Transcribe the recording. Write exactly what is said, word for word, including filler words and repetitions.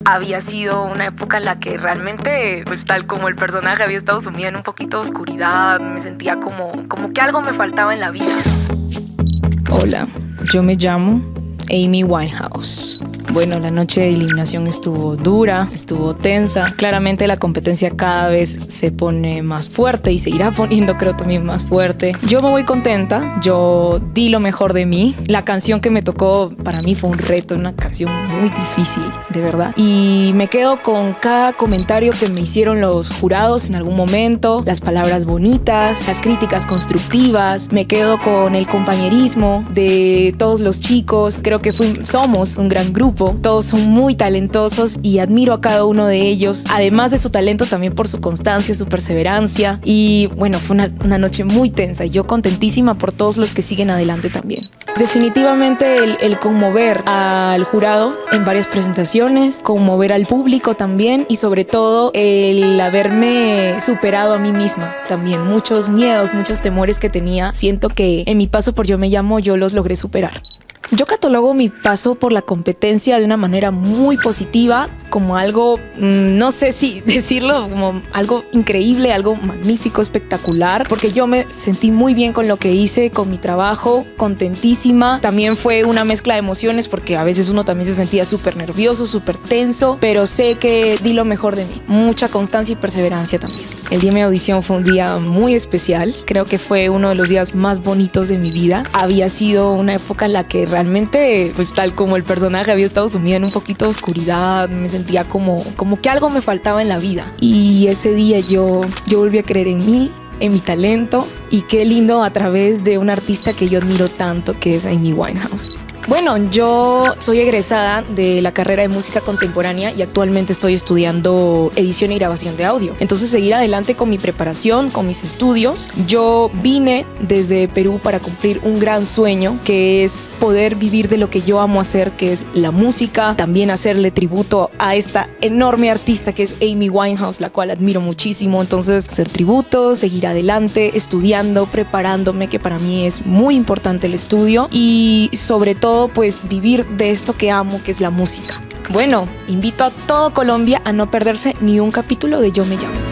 había sido una época en la que realmente, pues tal como el personaje, había estado sumida en un poquito de oscuridad, me sentía como, como que algo me faltaba en la vida. Hola, yo me llamo Amy Winehouse. Bueno, la noche de eliminación estuvo dura, estuvo tensa. Claramente la competencia cada vez se pone más fuerte y seguirá poniendo, creo, también más fuerte. Yo me voy contenta, yo di lo mejor de mí. La canción que me tocó para mí fue un reto, una canción muy difícil, de verdad. Y me quedo con cada comentario que me hicieron los jurados en algún momento, las palabras bonitas, las críticas constructivas. Me quedo con el compañerismo de todos los chicos. Creo que fuimos, somos un gran grupo. Todos son muy talentosos y admiro a cada uno de ellos, además de su talento, también por su constancia, su perseverancia. Y bueno, fue una, una noche muy tensa y yo contentísima por todos los que siguen adelante también. Definitivamente el, el conmover al jurado en varias presentaciones, conmover al público también, y sobre todo el haberme superado a mí misma también. Muchos miedos, muchos temores que tenía, siento que en mi paso por Yo Me Llamo yo los logré superar. Yo catalogo mi paso por la competencia de una manera muy positiva, como algo, no sé si decirlo, como algo increíble, algo magnífico, espectacular, porque yo me sentí muy bien con lo que hice, con mi trabajo, contentísima. También fue una mezcla de emociones porque a veces uno también se sentía súper nervioso, súper tenso, pero sé que di lo mejor de mí. Mucha constancia y perseverancia también. El día de mi audición fue un día muy especial, creo que fue uno de los días más bonitos de mi vida. Había sido una época en la que realmente, pues tal como el personaje, había estado sumida en un poquito de oscuridad, me sentía como, como que algo me faltaba en la vida. Y ese día yo, yo volví a creer en mí, en mi talento, y qué lindo a través de una artista que yo admiro tanto, que es Amy Winehouse. Bueno, yo soy egresada de la carrera de música contemporánea y actualmente estoy estudiando edición y grabación de audio. Entonces, seguir adelante con mi preparación, con mis estudios. Yo vine desde Perú para cumplir un gran sueño, que es poder vivir de lo que yo amo hacer, que es la música. También hacerle tributo a esta enorme artista que es Amy Winehouse, la cual admiro muchísimo. Entonces, hacer tributo, seguir adelante, estudiando, preparándome, que para mí es muy importante el estudio, y sobre todo pues vivir de esto que amo, que es la música. Bueno, invito a todo Colombia a no perderse ni un capítulo de Yo Me Llamo.